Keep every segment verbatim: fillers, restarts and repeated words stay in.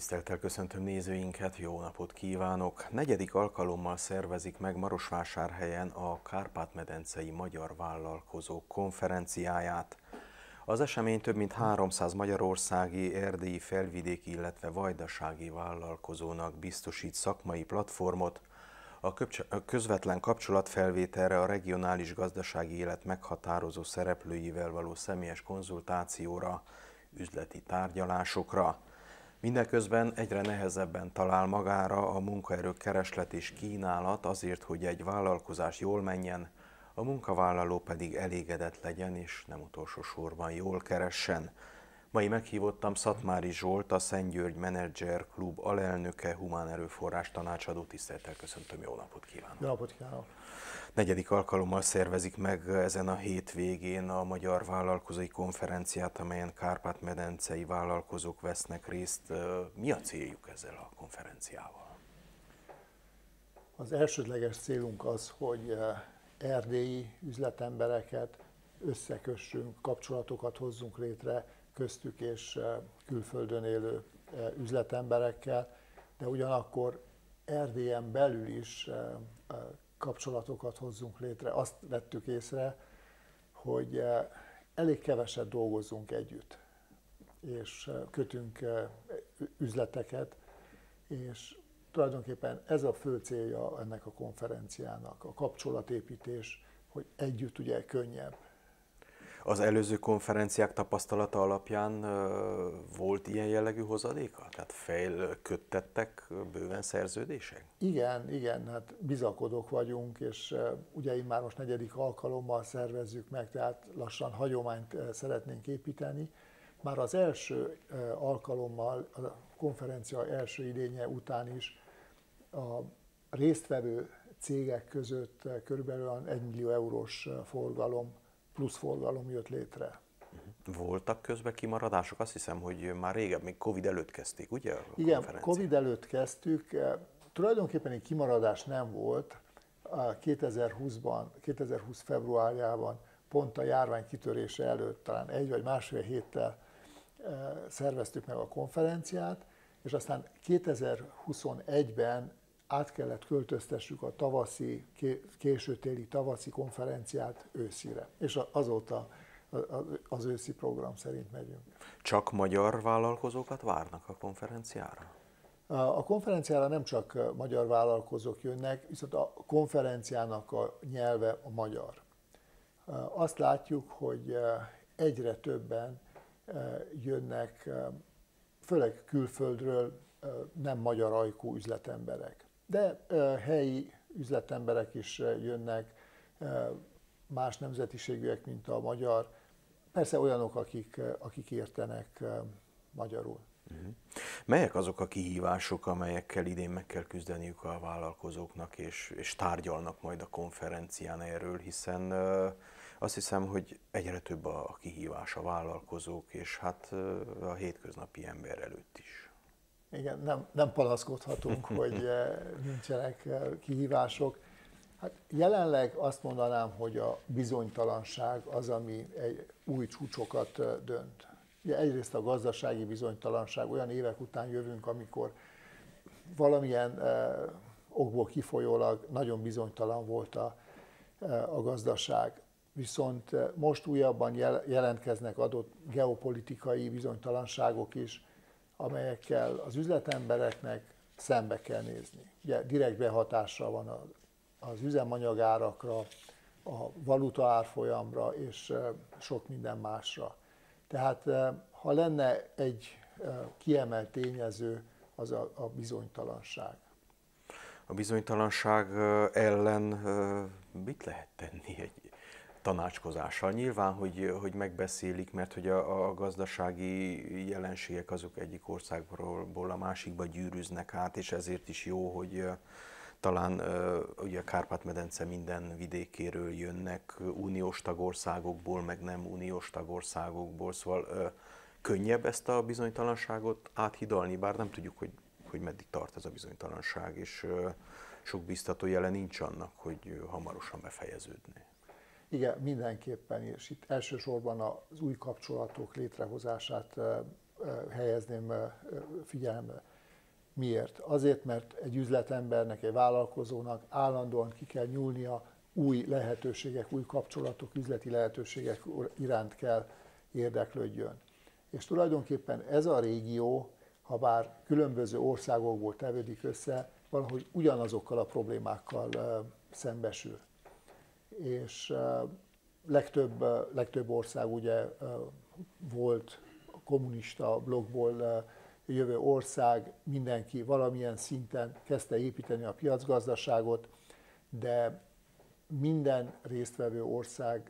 Tisztelettel köszöntöm nézőinket, jó napot kívánok! Negyedik alkalommal szervezik meg Marosvásárhelyen a Kárpát-medencei Magyar Vállalkozók konferenciáját. Az esemény több mint háromszáz magyarországi, erdélyi, felvidéki, illetve vajdasági vállalkozónak biztosít szakmai platformot, a közvetlen kapcsolatfelvételre, a regionális gazdasági élet meghatározó szereplőivel való személyes konzultációra, üzleti tárgyalásokra. Mindeközben egyre nehezebben talál magára a munkaerő kereslet és kínálat azért, hogy egy vállalkozás jól menjen, a munkavállaló pedig elégedett legyen és nem utolsó sorban jól keressen. Mai meghívottam Szatmári Zsolt, a Szentgyörgy Menedzser Klub alelnöke, humán erőforrás tanácsadó. Tisztelettel köszöntöm, jó napot kívánok! Jó napot kívánok! Negyedik alkalommal szervezik meg ezen a hétvégén a Magyar Vállalkozói Konferenciát, amelyen kárpát-medencei vállalkozók vesznek részt. Mi a céljuk ezzel a konferenciával? Az elsődleges célunk az, hogy erdélyi üzletembereket összekössünk, kapcsolatokat hozzunk létre köztük és külföldön élő üzletemberekkel, de ugyanakkor Erdélyen belül is kapcsolatokat hozzunk létre. Azt vettük észre, hogy elég keveset dolgozunk együtt, és kötünk üzleteket, és tulajdonképpen ez a fő célja ennek a konferenciának, a kapcsolatépítés, hogy együtt ugye könnyebb. Az előző konferenciák tapasztalata alapján uh, volt ilyen jellegű hozadéka? Tehát felköttettek bőven szerződések? Igen, igen, hát bizakodók vagyunk, és uh, ugye én már most negyedik alkalommal szervezzük meg, tehát lassan hagyományt uh, szeretnénk építeni. Már az első uh, alkalommal, a konferencia első idénye után is a résztvevő cégek között uh, körülbelül egy millió eurós uh, forgalom, plusz forgalom jött létre. Voltak közben kimaradások? Azt hiszem, hogy már régebb, még Covid előtt kezdték, ugye? A Igen, Covid előtt kezdtük. Tulajdonképpen egy kimaradás nem volt. kétezer-húszban, kétezer-húsz februárjában, pont a járvány kitörése előtt, talán egy vagy másfél héttel szerveztük meg a konferenciát, és aztán kétezer-huszonegyben át kellett költöztessük a tavaszi, későtéli tavaszi konferenciát őszire. És azóta az őszi program szerint megyünk. Csak magyar vállalkozókat várnak a konferenciára? A konferenciára nem csak magyar vállalkozók jönnek, viszont a konferenciának a nyelve a magyar. Azt látjuk, hogy egyre többen jönnek, főleg külföldről, nem magyar ajkú üzletemberek. De helyi üzletemberek is jönnek, más nemzetiségűek, mint a magyar. Persze olyanok, akik, akik értenek magyarul. Uh-huh. Melyek azok a kihívások, amelyekkel idén meg kell küzdeniük a vállalkozóknak, és, és tárgyalnak majd a konferencián erről, hiszen uh, azt hiszem, hogy egyre több a kihívás a vállalkozók, és hát uh, a hétköznapi ember előtt is. Igen, nem, nem panaszkodhatunk, hogy nincsenek kihívások. Hát jelenleg azt mondanám, hogy a bizonytalanság az, ami egy új csúcsokat dönt. Ugye egyrészt a gazdasági bizonytalanság, olyan évek után jövünk, amikor valamilyen eh, okból kifolyólag nagyon bizonytalan volt a, eh, a gazdaság. Viszont most újabban jel, jelentkeznek adott geopolitikai bizonytalanságok is, amelyekkel az üzletembereknek szembe kell nézni. Ugye direkt behatással van az üzemanyagárakra, a valuta árfolyamra és sok minden másra. Tehát ha lenne egy kiemelt tényező, az a, a bizonytalanság. A bizonytalanság ellen mit lehet tenni egy tanácskozással? Nyilván, hogy, hogy megbeszélik, mert hogy a, a gazdasági jelenségek azok egyik országból a másikba gyűrűznek át, és ezért is jó, hogy talán ugye a Kárpát-medence minden vidékéről jönnek, uniós tagországokból, meg nem uniós tagországokból, szóval könnyebb ezt a bizonytalanságot áthidalni, bár nem tudjuk, hogy, hogy meddig tart ez a bizonytalanság, és sok biztató jele nincs annak, hogy hamarosan befejeződne. Igen, mindenképpen, és itt elsősorban az új kapcsolatok létrehozását helyezném figyelembe. Miért? Azért, mert egy üzletembernek, egy vállalkozónak állandóan ki kell nyúlnia, új lehetőségek, új kapcsolatok, üzleti lehetőségek iránt kell érdeklődjön. És tulajdonképpen ez a régió, ha bár különböző országokból tevődik össze, valahogy ugyanazokkal a problémákkal szembesül. És legtöbb, legtöbb ország ugye volt kommunista blokkból jövő ország, mindenki valamilyen szinten kezdte építeni a piacgazdaságot, de minden résztvevő országban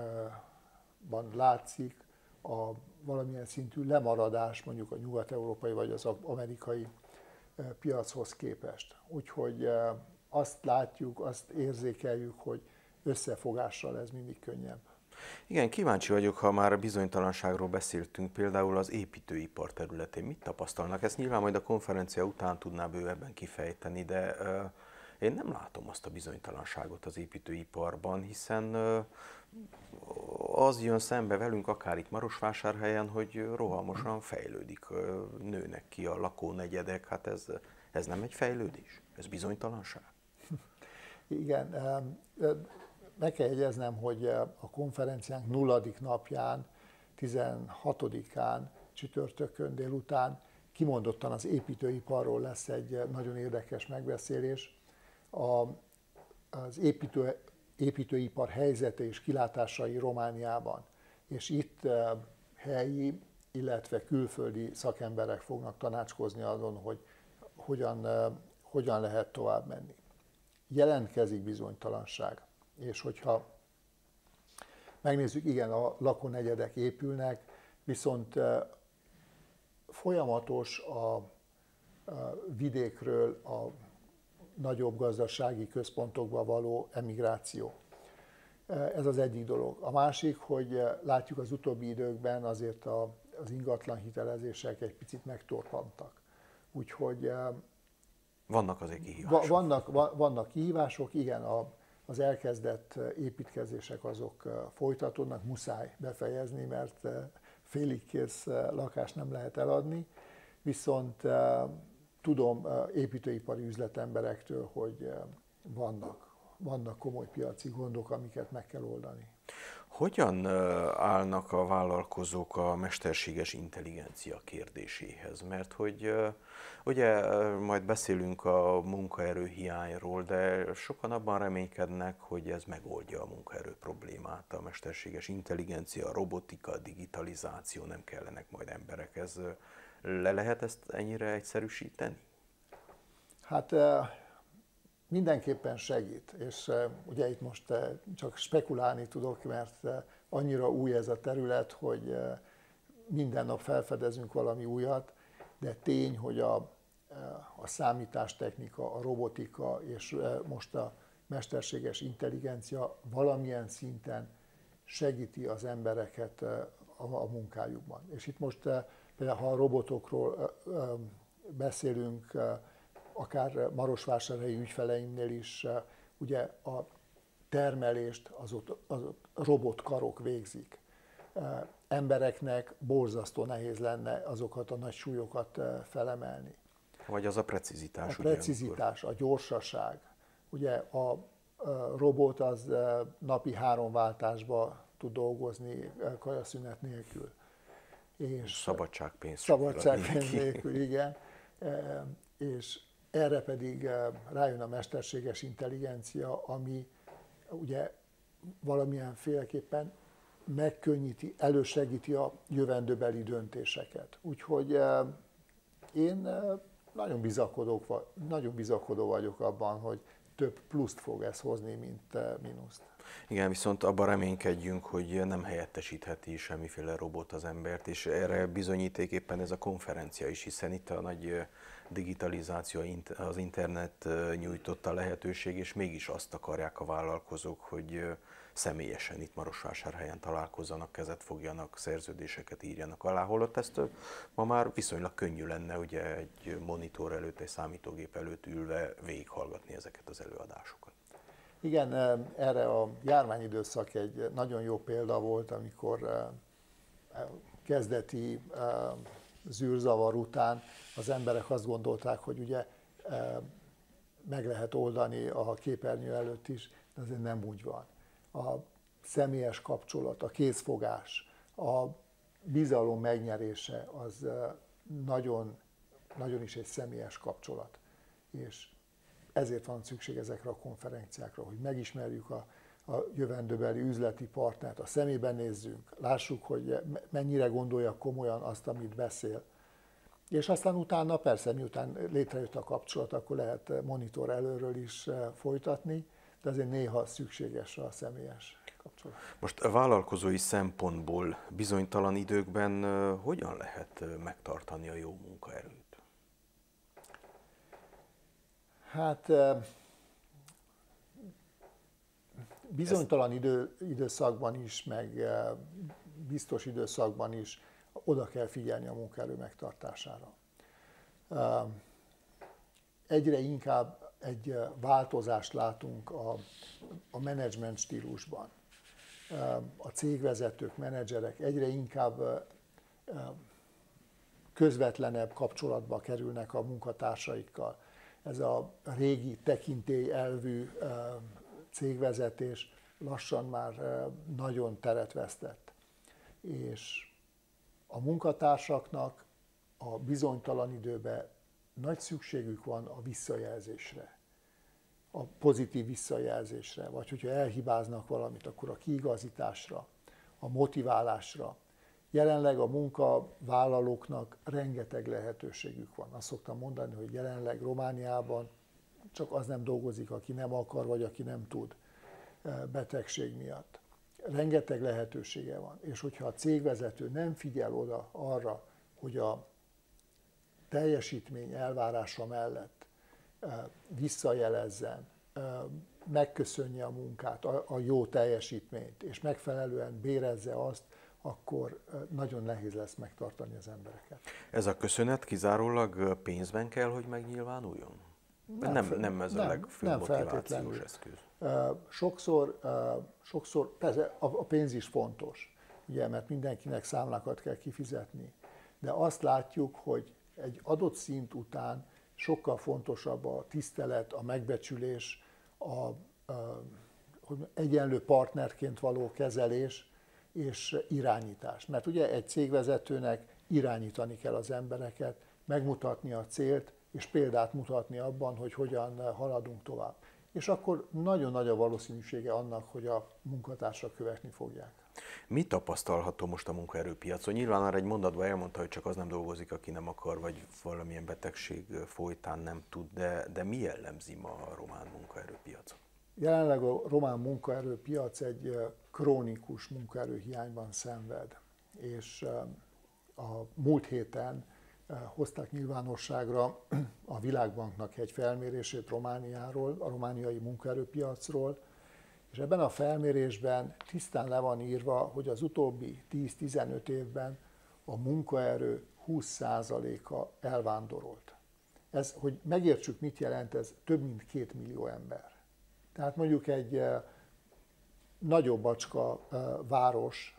látszik a valamilyen szintű lemaradás mondjuk a nyugat-európai vagy az amerikai piachoz képest. Úgyhogy azt látjuk, azt érzékeljük, hogy összefogással ez mindig könnyebb. Igen, kíváncsi vagyok, ha már a bizonytalanságról beszéltünk, például az építőipar területén. Mit tapasztalnak? Ezt nyilván majd a konferencia után tudná bővebben kifejteni, de uh, én nem látom azt a bizonytalanságot az építőiparban, hiszen uh, az jön szembe velünk, akár itt Marosvásárhelyen, hogy rohamosan fejlődik, uh, nőnek ki a lakónegyedek. Hát ez, ez nem egy fejlődés? Ez bizonytalanság? Igen. Um, Meg kell jegyeznem, hogy a konferenciánk nulladik napján, tizenhatodikán, csütörtökön délután kimondottan az építőiparról lesz egy nagyon érdekes megbeszélés. A, az építő, építőipar helyzete és kilátásai Romániában, és itt helyi, illetve külföldi szakemberek fognak tanácskozni azon, hogy hogyan, hogyan lehet tovább menni. Jelentkezik bizonytalanság. És hogyha megnézzük, igen, a lakónegyedek épülnek, viszont folyamatos a vidékről a nagyobb gazdasági központokba való emigráció. Ez az egyik dolog. A másik, hogy látjuk az utóbbi időkben azért a, az ingatlan hitelezések egy picit megtorpantak. Úgyhogy vannak azért kihívások. Vannak, vannak kihívások, igen, a az elkezdett építkezések azok folytatódnak, muszáj befejezni, mert félig kész lakást nem lehet eladni, viszont tudom építőipari üzletemberektől, hogy vannak, vannak komoly piaci gondok, amiket meg kell oldani. Hogyan állnak a vállalkozók a mesterséges intelligencia kérdéséhez? Mert hogy ugye majd beszélünk a munkaerőhiányról, de sokan abban reménykednek, hogy ez megoldja a munkaerő problémát. A mesterséges intelligencia, a robotika, a digitalizáció, nem kellenek majd emberek. Ez le lehet ezt ennyire egyszerűsíteni? Hát mindenképpen segít, és ugye itt most csak spekulálni tudok, mert annyira új ez a terület, hogy minden nap felfedezünk valami újat, de tény, hogy a, a számítástechnika, a robotika és most a mesterséges intelligencia valamilyen szinten segíti az embereket a, a munkájukban. És itt most például, ha a robotokról beszélünk, akár marosvásárhelyi ügyfeleimnél is, ugye a termelést az ott, az ott robotkarok végzik. Embereknek borzasztó nehéz lenne azokat a nagy súlyokat felemelni. Vagy az a precizitás. A precizitás, ugye, a gyorsaság. Ugye a robot az napi három váltásba tud dolgozni kajaszünet nélkül. És szabadságpénz. Szabadságpénz nélkül, igen. És erre pedig rájön a mesterséges intelligencia, ami ugye valamilyen féleképpen megkönnyíti, elősegíti a jövendőbeli döntéseket. Úgyhogy én nagyon bizakodó, nagyon bizakodó vagyok abban, hogy több pluszt fog ez hozni, mint mínuszt. Igen, viszont abban reménykedjünk, hogy nem helyettesítheti semmiféle robot az embert, és erre bizonyíték éppen ez a konferencia is, hiszen itt a nagy digitalizáció, az internet nyújtotta lehetőség, és mégis azt akarják a vállalkozók, hogy személyesen itt Marosvásárhelyen találkozzanak, kezet fogjanak, szerződéseket írjanak alá, holott ezt ma már viszonylag könnyű lenne ugye egy monitor előtt, egy számítógép előtt ülve végighallgatni ezeket az előadásokat. Igen, erre a járványidőszak egy nagyon jó példa volt, amikor kezdeti zűrzavar után az emberek azt gondolták, hogy ugye meg lehet oldani a képernyő előtt is, de azért nem úgy van. A személyes kapcsolat, a kézfogás, a bizalom megnyerése az nagyon, nagyon is egy személyes kapcsolat. És ezért van szükség ezekre a konferenciákra, hogy megismerjük a, a jövendőbeli üzleti partnert, a szemébe nézzünk, lássuk, hogy mennyire gondolja komolyan azt, amit beszél. És aztán utána persze, miután létrejött a kapcsolat, akkor lehet monitor előről is folytatni, de azért néha szükséges a személyes kapcsolat. Most a vállalkozói szempontból bizonytalan időkben hogyan lehet megtartani a jó munkaerőt? Hát bizonytalan idő, időszakban is, meg biztos időszakban is oda kell figyelni a munkaerő megtartására. Egyre inkább egy változást látunk a, a menedzsment stílusban. A cégvezetők, menedzserek egyre inkább közvetlenebb kapcsolatba kerülnek a munkatársaikkal. Ez a régi tekintélyelvű cégvezetés lassan már nagyon teret vesztett. És a munkatársaknak a bizonytalan időben nagy szükségük van a visszajelzésre, a pozitív visszajelzésre, vagy hogyha elhibáznak valamit, akkor a kiigazításra, a motiválásra. Jelenleg a munkavállalóknak rengeteg lehetőségük van. Azt szoktam mondani, hogy jelenleg Romániában csak az nem dolgozik, aki nem akar, vagy aki nem tud betegség miatt. Rengeteg lehetősége van, és hogyha a cégvezető nem figyel oda arra, hogy a teljesítmény elvárása mellett visszajelezzen, megköszönje a munkát, a jó teljesítményt, és megfelelően bérezze azt, akkor nagyon nehéz lesz megtartani az embereket. Ez a köszönet kizárólag pénzben kell, hogy megnyilvánuljon? Nem, nem, nem ez a nem, legfőbb nem motivációs eszköz. Sokszor, sokszor persze a pénz is fontos, ugye, mert mindenkinek számlákat kell kifizetni, de azt látjuk, hogy egy adott szint után sokkal fontosabb a tisztelet, a megbecsülés, a, a hogy egyenlő partnerként való kezelés és irányítás. Mert ugye egy cégvezetőnek irányítani kell az embereket, megmutatni a célt, és példát mutatni abban, hogy hogyan haladunk tovább. És akkor nagyon nagy a valószínűsége annak, hogy a munkatársak követni fogják. Mi tapasztalható most a munkaerőpiacon? Nyilván már egy mondatban elmondta, hogy csak az nem dolgozik, aki nem akar, vagy valamilyen betegség folytán nem tud, de, de mi jellemzi ma a román munkaerőpiacot? Jelenleg a román munkaerőpiac egy krónikus munkaerőhiányban szenved, és a múlt héten hozták nyilvánosságra a Világbanknak egy felmérését Romániáról, a romániai munkaerőpiacról, és ebben a felmérésben tisztán le van írva, hogy az utóbbi tíz-tizenöt évben a munkaerő húsz százaléka elvándorolt. Ez, hogy megértsük, mit jelent, ez több mint két millió ember. Tehát mondjuk egy nagyobb bacska város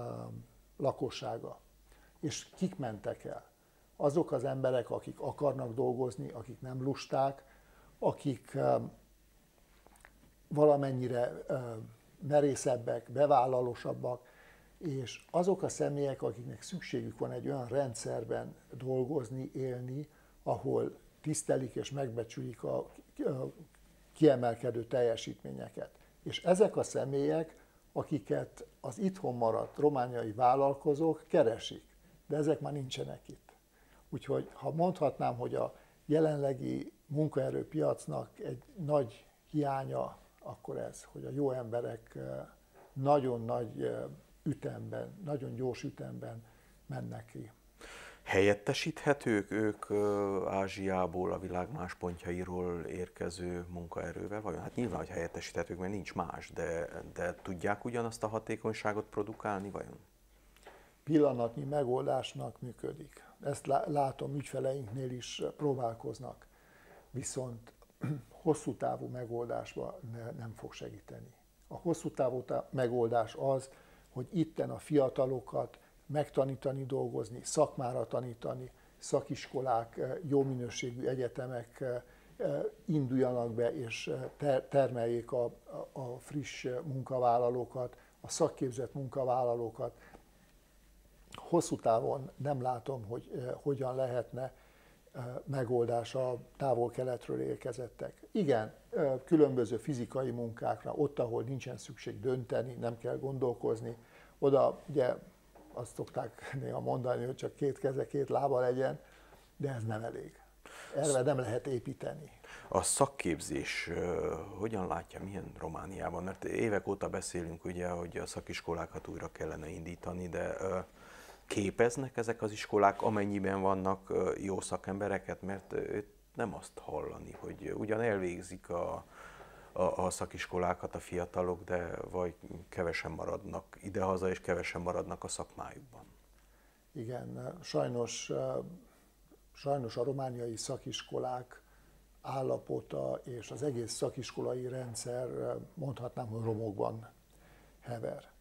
lakossága. És kik mentek el? Azok az emberek, akik akarnak dolgozni, akik nem lusták, akik valamennyire merészebbek, bevállalósabbak, és azok a személyek, akiknek szükségük van egy olyan rendszerben dolgozni, élni, ahol tisztelik és megbecsülik a kiemelkedő teljesítményeket. És ezek a személyek, akiket az itthon maradt romániai vállalkozók keresik, de ezek már nincsenek itt. Úgyhogy ha mondhatnám, hogy a jelenlegi munkaerőpiacnak egy nagy hiánya, akkor ez, hogy a jó emberek nagyon nagy ütemben, nagyon gyors ütemben mennek ki. Helyettesíthetők ők Ázsiából, a világ más pontjairól érkező munkaerővel? Vajon? Hát nyilván, hogy helyettesíthetők, mert nincs más, de, de tudják ugyanazt a hatékonyságot produkálni, vajon? Pillanatnyi megoldásnak működik. Ezt látom, ügyfeleinknél is próbálkoznak, viszont hosszú távú megoldásba nem fog segíteni. A hosszú távú megoldás az, hogy itten a fiatalokat megtanítani, dolgozni, szakmára tanítani, szakiskolák, jó minőségű egyetemek induljanak be és termeljék a, a friss munkavállalókat, a szakképzett munkavállalókat. Hosszú távon nem látom, hogy hogyan lehetne megoldás a távol-keletről érkezettek. Igen, különböző fizikai munkákra, ott, ahol nincsen szükség dönteni, nem kell gondolkozni, oda ugye azt szokták néha mondani, hogy csak két keze, két lába legyen, de ez nem elég. Erre nem lehet építeni. A szakképzés uh, hogyan látja, milyen Romániában? Mert évek óta beszélünk, ugye, hogy a szakiskolákat újra kellene indítani, de uh, képeznek ezek az iskolák, amennyiben vannak uh, jó szakembereket? Mert uh, nem azt hallani, hogy ugyan elvégzik a, a, a szakiskolákat a fiatalok, de vagy kevesen maradnak idehaza, és kevesen maradnak a szakmájukban. Igen, sajnos, sajnos a romániai szakiskolák állapota és az egész szakiskolai rendszer, mondhatnám, hogy romokban hever.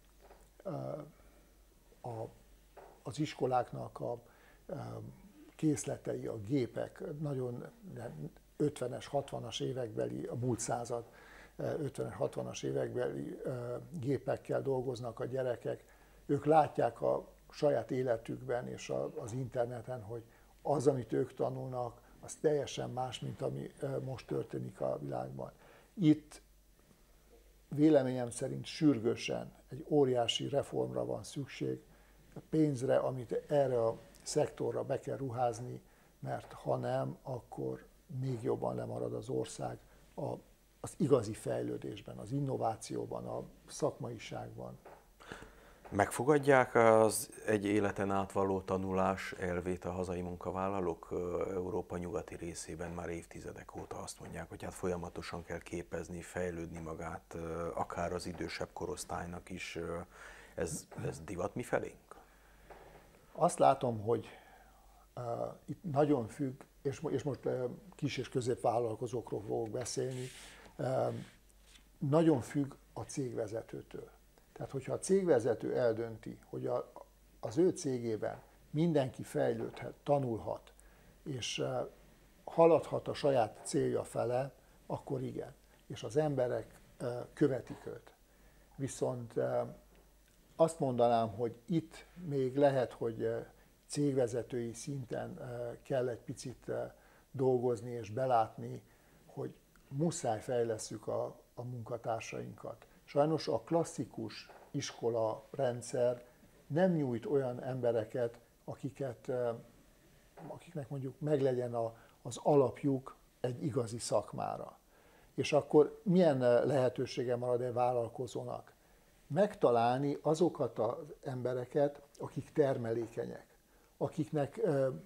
A, az iskoláknak a készletei, a gépek nagyon ötvenes, hatvanas évekbeli, a múlt század ötvenes, hatvanas évekbeli gépekkel dolgoznak a gyerekek. Ők látják a saját életükben és az interneten, hogy az, amit ők tanulnak, az teljesen más, mint ami most történik a világban. Itt véleményem szerint sürgősen egy óriási reformra van szükség, pénzre, amit erre a szektorra be kell ruházni, mert ha nem, akkor még jobban lemarad az ország a, az igazi fejlődésben, az innovációban, a szakmaiságban. Megfogadják az egy életen átvaló tanulás elvét a hazai munkavállalók? Európa nyugati részében már évtizedek óta azt mondják, hogy hát folyamatosan kell képezni, fejlődni magát, akár az idősebb korosztálynak is. Ez, ez divat mifelénk? Azt látom, hogy uh, itt nagyon függ, és, és most uh, kis- és középvállalkozókról fogok beszélni, uh, nagyon függ a cégvezetőtől. Tehát, hogyha a cégvezető eldönti, hogy a, az ő cégében mindenki fejlődhet, tanulhat, és uh, haladhat a saját célja fele, akkor igen. És az emberek uh, követik őt. Viszont uh, azt mondanám, hogy itt még lehet, hogy cégvezetői szinten kell egy picit dolgozni és belátni, hogy muszáj fejlesszük a, a munkatársainkat. Sajnos a klasszikus iskola rendszer nem nyújt olyan embereket, akiket, akiknek mondjuk meglegyen a, az alapjuk egy igazi szakmára. És akkor milyen lehetősége marad egy vállalkozónak? Megtalálni azokat az embereket, akik termelékenyek, akiknek,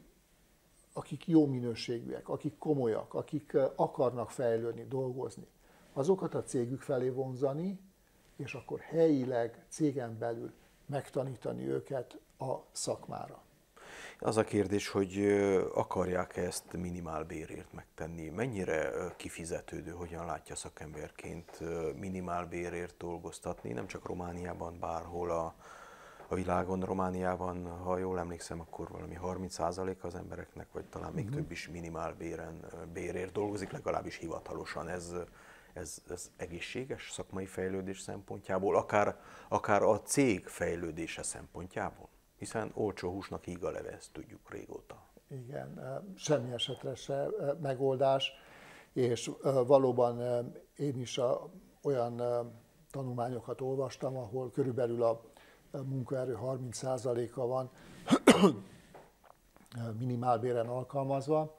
akik jó minőségűek, akik komolyak, akik akarnak fejlődni, dolgozni. Azokat a cégük felé vonzani, és akkor helyileg, cégen belül megtanítani őket a szakmára. Az a kérdés, hogy akarják-e ezt minimálbérért megtenni? Mennyire kifizetődő, hogyan látja szakemberként minimálbérért dolgoztatni? Nem csak Romániában, bárhol a, a világon. Romániában, ha jól emlékszem, akkor valami harminc százalék az embereknek, vagy talán még uh-huh. több is minimálbéren bérért dolgozik, legalábbis hivatalosan. Ez, ez, ez egészséges szakmai fejlődés szempontjából, akár, akár a cég fejlődése szempontjából? Hiszen olcsó húsnak híg a leve, ezt tudjuk régóta. Igen, semmi esetre se megoldás, és valóban én is olyan tanulmányokat olvastam, ahol körülbelül a munkaerő harminc százaléka van minimálbéren alkalmazva.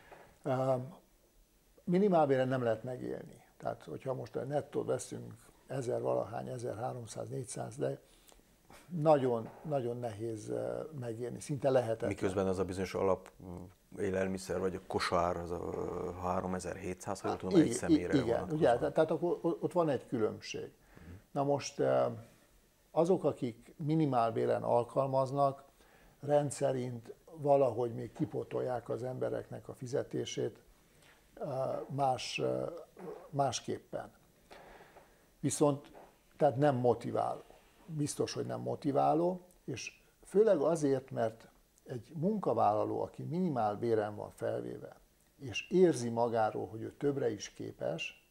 Minimálbéren nem lehet megélni. Tehát, hogyha most a nettót veszünk ezer valahány, ezerháromszáz, négyszáz, de nagyon, nagyon nehéz megélni, szinte lehetetlen. Miközben az a bizonyos alap élelmiszer, vagy a kosár, az a háromezer-hétszáz, ha jól tudom, egy személyre igen, ugye, tehát akkor ott van egy különbség. Uh-huh. Na most azok, akik minimálbéren alkalmaznak, rendszerint valahogy még kipótolják az embereknek a fizetését más, másképpen. Viszont tehát nem motiváló. Biztos, hogy nem motiváló, és főleg azért, mert egy munkavállaló, aki minimál béren van felvéve, és érzi magáról, hogy ő többre is képes,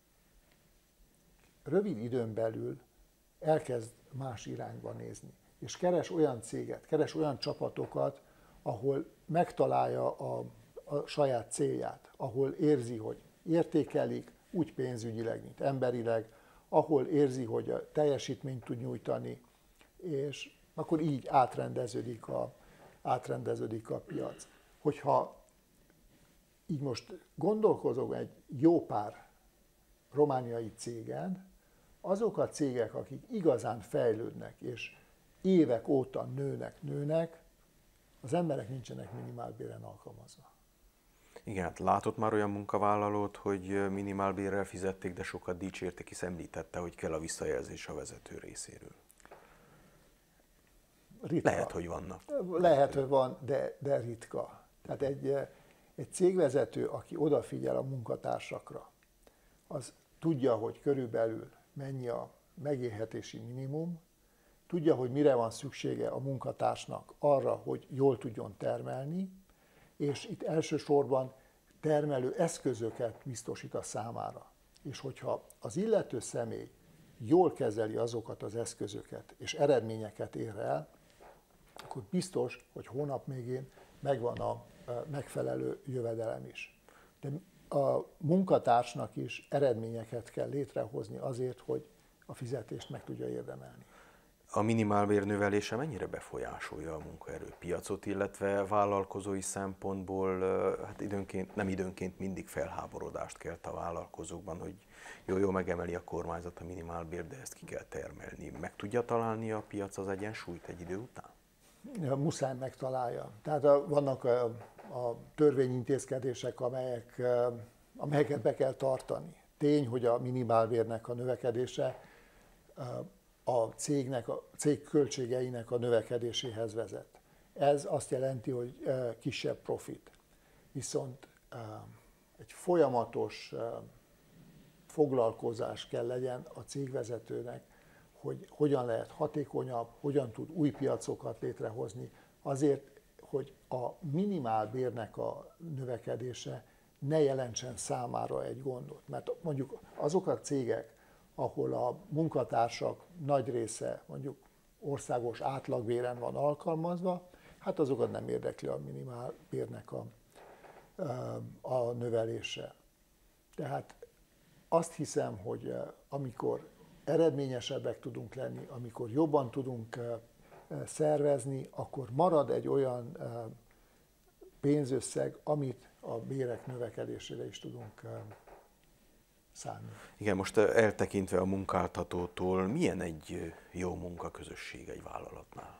rövid időn belül elkezd más irányba nézni, és keres olyan céget, keres olyan csapatokat, ahol megtalálja a, a saját célját, ahol érzi, hogy értékelik, úgy pénzügyileg, mint emberileg, ahol érzi, hogy a teljesítményt tud nyújtani, és akkor így átrendeződik a, átrendeződik a piac. Hogyha így most gondolkozok egy jó pár romániai cégen, azok a cégek, akik igazán fejlődnek, és évek óta nőnek, nőnek, az emberek nincsenek minimálbéren alkalmazva. Igen, hát látott már olyan munkavállalót, hogy minimálbérrel fizették, de sokat dicsérték, hisz említette, hogy kell a visszajelzés a vezető részéről. Ritka. Lehet, hogy vannak. Lehet, hogy van, de, de ritka. Tehát egy, egy cégvezető, aki odafigyel a munkatársakra, az tudja, hogy körülbelül mennyi a megélhetési minimum, tudja, hogy mire van szüksége a munkatársnak arra, hogy jól tudjon termelni, és itt elsősorban termelő eszközöket biztosít a számára. És hogyha az illető személy jól kezeli azokat az eszközöket, és eredményeket ér el, akkor biztos, hogy hónap végén megvan a megfelelő jövedelem is. De a munkatársnak is eredményeket kell létrehozni azért, hogy a fizetést meg tudja érdemelni. A minimálbér növelése mennyire befolyásolja a munkaerőpiacot, illetve vállalkozói szempontból, hát időnként, nem időnként mindig felháborodást kelt a vállalkozókban, hogy jó, jó, megemeli a kormányzat a minimálbér, de ezt ki kell termelni. Meg tudja találni a piac az egyensúlyt egy idő után? Ja, muszáj megtalálja. Tehát a, vannak a, a törvényintézkedések, amelyek, amelyeket be kell tartani. Tény, hogy a minimálbérnek a növekedése a cégnek, a cég költségeinek a növekedéséhez vezet. Ez azt jelenti, hogy kisebb profit. Viszont egy folyamatos foglalkozás kell legyen a cégvezetőnek, hogy hogyan lehet hatékonyabb, hogyan tud új piacokat létrehozni, azért, hogy a minimálbérnek a növekedése ne jelentsen számára egy gondot. Mert mondjuk azok a cégek, ahol a munkatársak nagy része mondjuk országos átlagbéren van alkalmazva, hát azokat nem érdekli a minimálbérnek a, a növelése. Tehát azt hiszem, hogy amikor eredményesebbek tudunk lenni, amikor jobban tudunk szervezni, akkor marad egy olyan pénzösszeg, amit a bérek növekedésére is tudunk szánni. Igen, most eltekintve a munkáltatótól, milyen egy jó munkaközösség egy vállalatnál?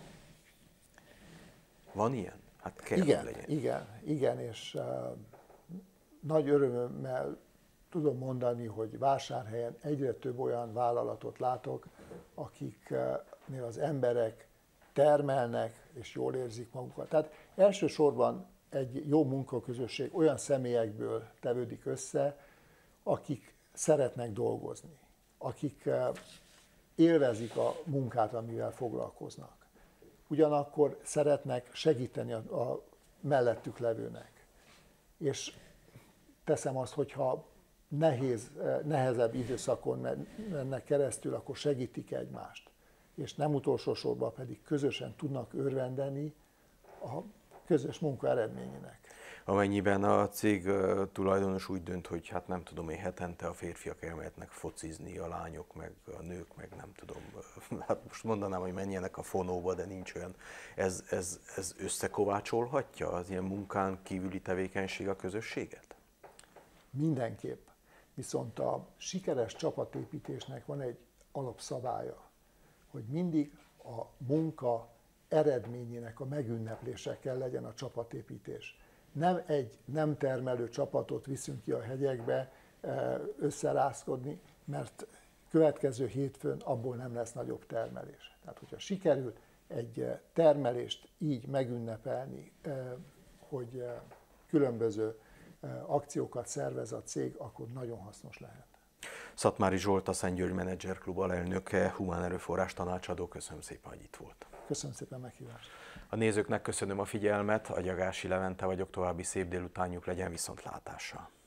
Van ilyen? Hát kell, igen, legyen. Igen, igen, és uh, nagy örömmel tudom mondani, hogy Vásárhelyen egyre több olyan vállalatot látok, akiknél az emberek termelnek és jól érzik magukat. Tehát elsősorban egy jó munkaközösség olyan személyekből tevődik össze, akik szeretnek dolgozni, akik élvezik a munkát, amivel foglalkoznak. Ugyanakkor szeretnek segíteni a, a mellettük levőnek. És teszem azt, hogyha nehéz, nehezebb időszakon mennek keresztül, akkor segítik egymást. És nem utolsó sorban pedig közösen tudnak örvendeni a közös munka eredményének. Amennyiben a cég tulajdonos úgy dönt, hogy hát nem tudom én, hetente a férfiak elmehetnek focizni, a lányok, meg a nők, meg nem tudom, hát most mondanám, hogy menjenek a fonóba, de nincs olyan. Ez, ez, ez összekovácsolhatja az ilyen munkán kívüli tevékenység a közösséget? Mindenképp. Viszont a sikeres csapatépítésnek van egy alapszabálya, hogy mindig a munka eredményének a megünneplése kell legyen a csapatépítés. Nem egy nem termelő csapatot viszünk ki a hegyekbe összerázkodni, mert következő hétfőn abból nem lesz nagyobb termelés. Tehát, hogyha sikerül egy termelést így megünnepelni, hogy különböző akciókat szervez a cég, akkor nagyon hasznos lehet. Szatmári Zsolt, a Szentgyörgyi Menedzser Klub alelnöke, humán erőforrás tanácsadó. Köszönöm szépen, hogy itt volt. Köszönöm szépen a meghívást. A nézőknek köszönöm a figyelmet, Agyagási Levente vagyok, további szép délutánjuk legyen, viszontlátásra.